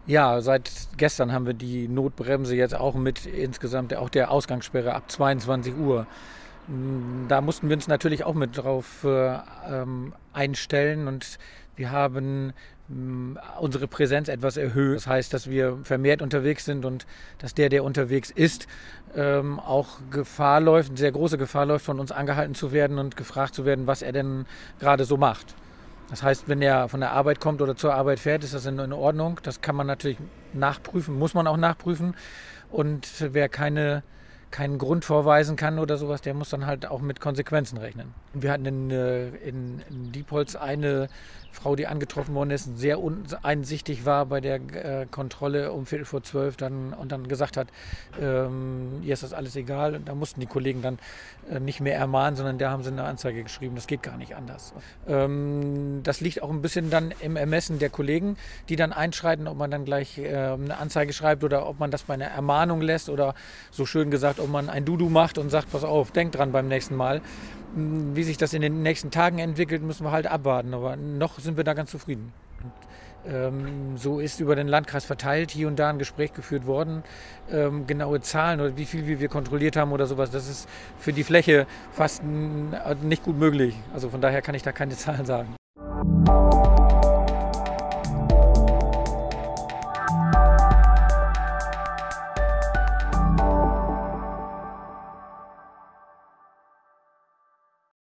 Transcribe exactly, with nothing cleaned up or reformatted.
Ja, seit gestern haben wir die Notbremse jetzt auch mit insgesamt auch der Ausgangssperre ab zweiundzwanzig Uhr. Mm, Da mussten wir uns natürlich auch mit drauf äh, ähm, einstellen und wir haben mm, unsere Präsenz etwas erhöht. Das heißt, dass wir vermehrt unterwegs sind und dass der, der unterwegs ist, ähm, auch Gefahr läuft, sehr große Gefahr läuft, von uns angehalten zu werden und gefragt zu werden, was er denn gerade so macht. Das heißt, wenn er von der Arbeit kommt oder zur Arbeit fährt, ist das in, in Ordnung. Das kann man natürlich nachprüfen, muss man auch nachprüfen. Und wer keine, keinen Grund vorweisen kann oder sowas, der muss dann halt auch mit Konsequenzen rechnen. Wir hatten in, äh, in, in Diepholz eine Frau, die angetroffen worden ist, sehr uneinsichtig war bei der äh, Kontrolle um Viertel vor zwölf dann, und dann gesagt hat, ähm, ihr ist das alles egal. Und da mussten die Kollegen dann äh, nicht mehr ermahnen, sondern da haben sie eine Anzeige geschrieben. Das geht gar nicht anders. Ähm, das liegt auch ein bisschen dann im Ermessen der Kollegen, die dann einschreiten, ob man dann gleich äh, eine Anzeige schreibt oder ob man das bei einer Ermahnung lässt oder so schön gesagt, ob man ein Dudu macht und sagt, pass auf, denk dran beim nächsten Mal. Wie sich das in den nächsten Tagen entwickelt, müssen wir halt abwarten. Aber noch sind wir da ganz zufrieden. Und, ähm, so ist über den Landkreis verteilt hier und da ein Gespräch geführt worden. Ähm, genaue Zahlen oder wie viel wir kontrolliert haben oder sowas, das ist für die Fläche fast n- nicht gut möglich. Also von daher kann ich da keine Zahlen sagen.